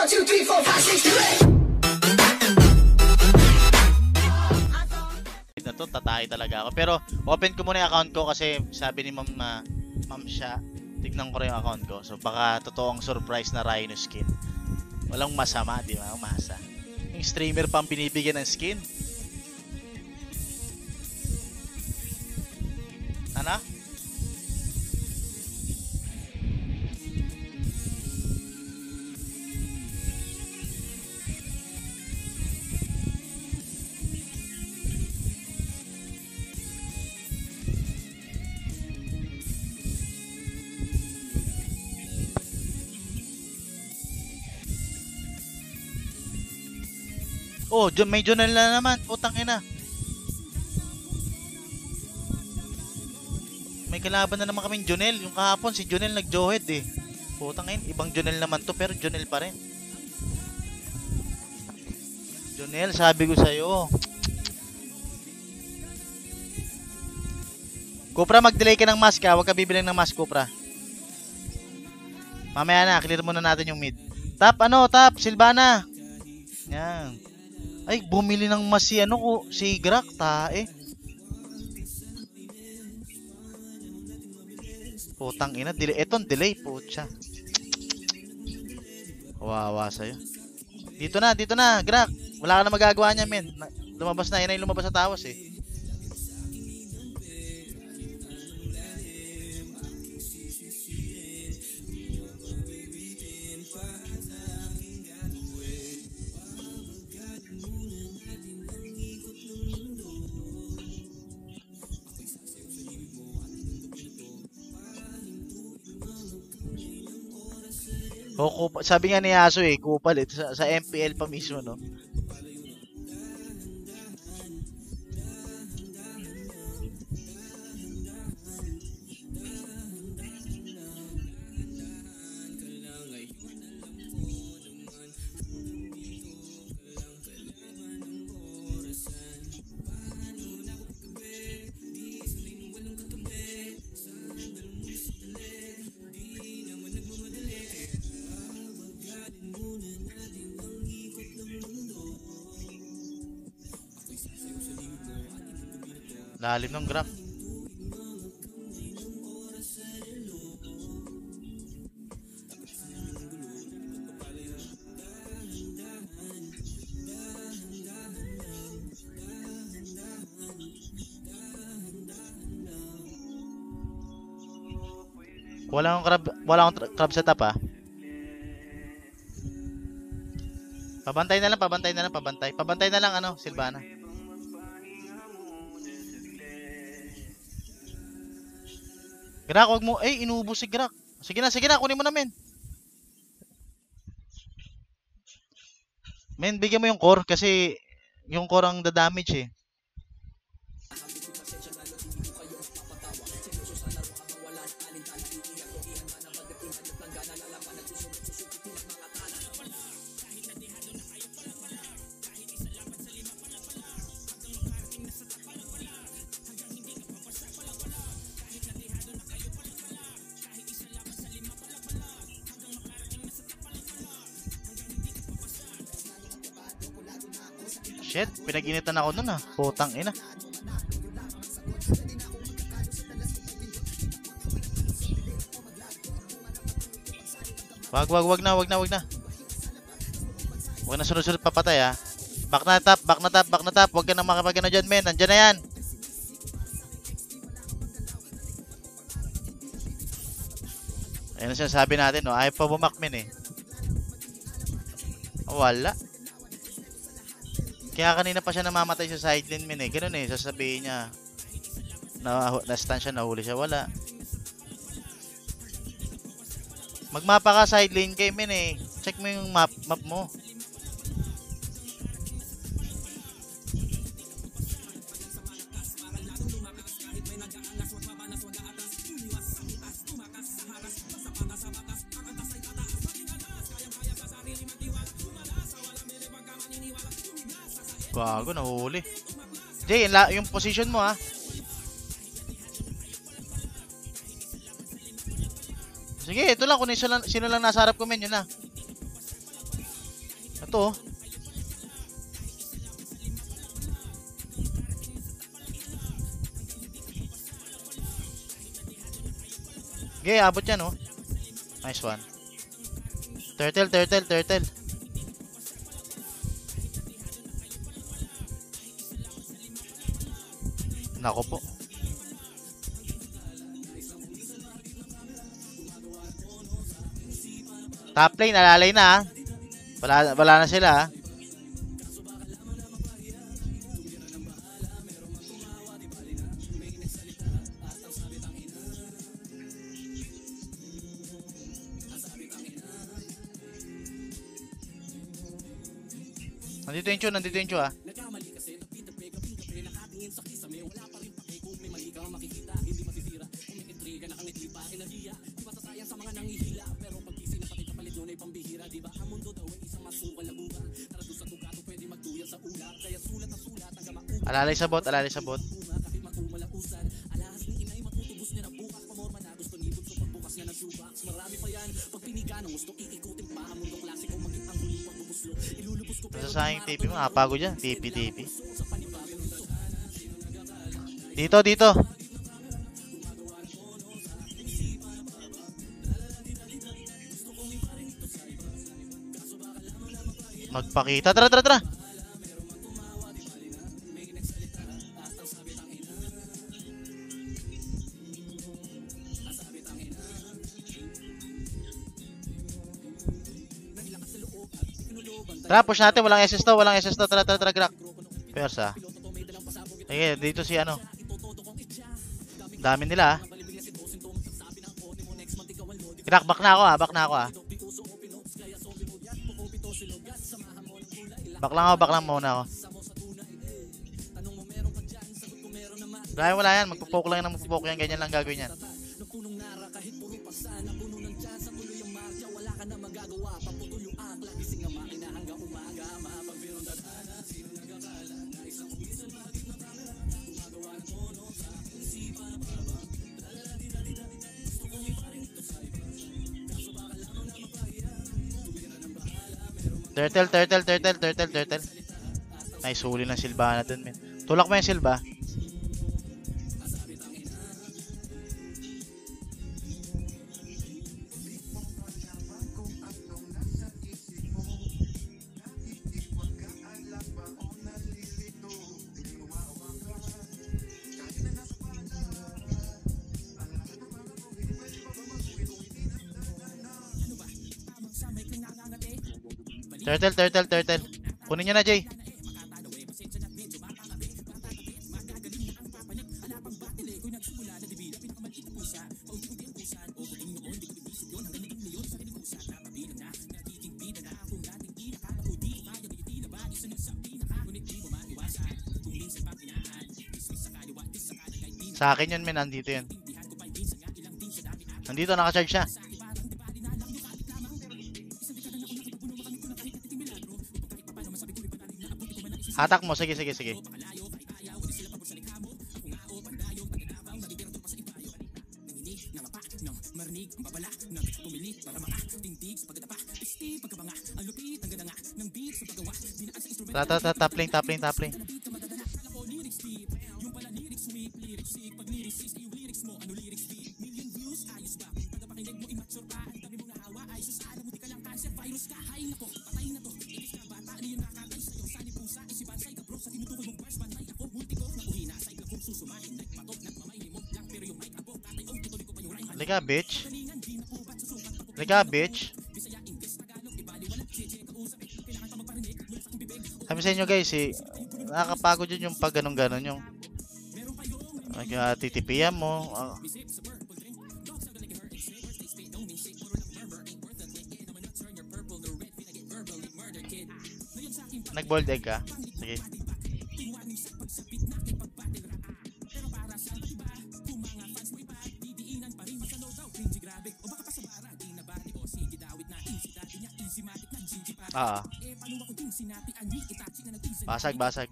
1, 2, 3, 4, 5, 6, 7. Na to, tatay talaga ako. Pero open ko muna yung account ko kasi sabi ni Ma'am siya, tignan ko rin yung account ko. So baka totoong surprise na Rhino skin. Walang masama, di ba? Umasa. Yung streamer pang binibigyan ng skin. Ano? Oh, may journal na naman. Putang ina. May kalaban na naman kaming Jonel. Yung kahapon si Jonel nag-johead eh. Putang ina, ibang Jonel naman to pero Jonel pa rin. Jonel, sabi ko sa'yo. Kupra, mag-delay ka ng mask ha. Huwag ka bibilang ng mask, Kupra. Mamaya na, clear muna natin yung mid. Tap, tap, Silvana. Yan. Ay, bumili ng mas si si Grak, tae. Putang ina, delay. Etong delay, putya. Kawawa sa'yo. Dito na, Grak. Wala ka na magagawa niya, men. Lumabas na, yun ay lumabas sa tawas eh. Oh, sabi nga ni Aso eh, kupal ito sa MPL pa mismo, no? Lalim ng graph. Wala akong crab sa top ah. Pabantay na lang. Pabantay na lang Silvana. Grak, wag mo. Inuubos si Grak. Sige na, kunin mo na, men. Men, bigyan mo yung core kasi yung core ang da-damage eh. Shit, pinag-initan ako nun ah. Putang ina. Wag na. Wag na sunod-sunod papatay ah. Back na tap. Wag ka na makapagano dyan, men. Nandyan na yan. Ayan ang sinasabi natin, no? Ayaw pa bumakmin eh. Wala. Kaya kanina pa siya namamatay sa sideline, men eh. Ganun eh, sasabihin niya na-stun siya, nahuli siya. Wala. Magmapa ka sideline kay men eh. Check mo yung map mo. Gago, nahuli. Jay, yung position mo ha. Sige, ito lang. Kung sino lang nasa harap ko, men, yun na. Ito oh. Okay, abot yan oh. Nice one. Turtle, turtle, turtle. Nako po. Top lane, alalay na ah. Wala na sila ah. Nandito yung Chu ah. Alalay sa bot, alalay sa bot. Nasasayang TP mo, pagod yan. TP. Dito. Magpakita. Tara. Tara, push natin. Walang SS to. Tara, Grak. Pairs ah. Okay, dito si ano. Dami nila ah. Grak, back na ako ah. Back lang muna ako. Wala yan. Magpo-poke lang yan. Ganyan lang gagawin yan. Turtle. Nice, huli ng Sylvana dun, men. Tulak mo yung Sylva. Turtle. Kunin nyo na, Jay. Sa akin yun, men. Nandito yun. Nandito, nakacharge siya. Hatak mo, sige. Top lane. Liga, bitch. Sabi sa inyo guys, nakakapagod yun yung pag ganun yung titipian mo. Nag-boiled egg ka? Sige. Basag.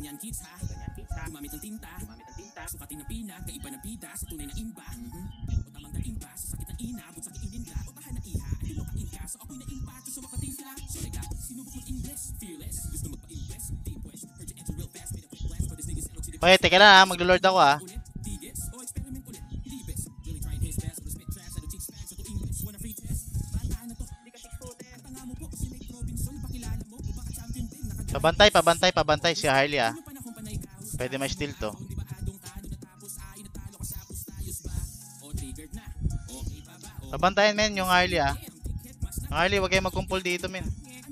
Okay, teka lang ha, maglo-lord ako ha. Pabantay si Harley ha. Pwede may steal to. Pabantayan men yung Harley ha. Yung Harley, wag kayong magkumpul dito men.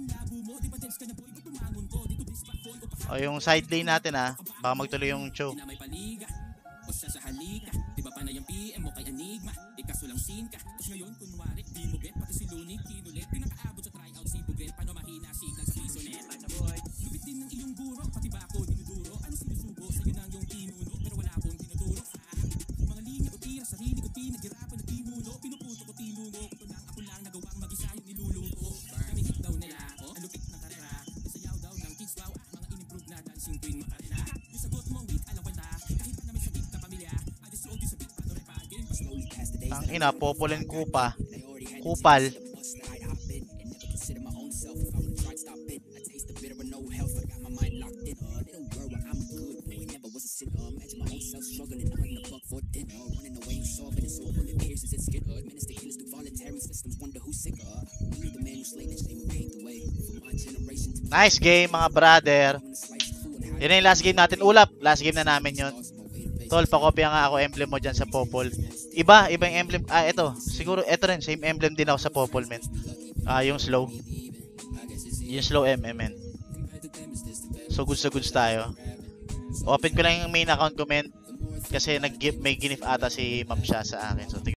O yung side lane natin ha. Baka magtuloy yung choke. Ang ina, populin kupa. Kupal. Nice game mga brother. Yun na yung last game natin. Ulap, last game na namin yun. Tol, pakopya nga ako emblem mo dyan sa Popol. Iba yung emblem. Ah, ito. Siguro, ito rin. Same emblem din ako sa Popol, men. Yung slow. Yung slow MM, men. So, goods tayo. Open ko lang yung main account ko, men. Kasi may ginif ata si Ma'am siya sa akin. So,